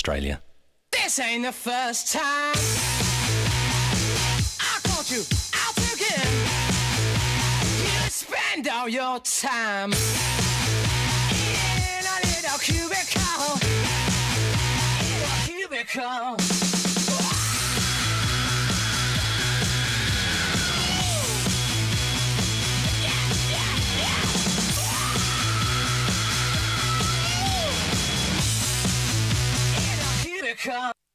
Australia. This ain't the first time I caught you out again. You spend all your time in a little cubicle. In a cubicle. In a cubicle.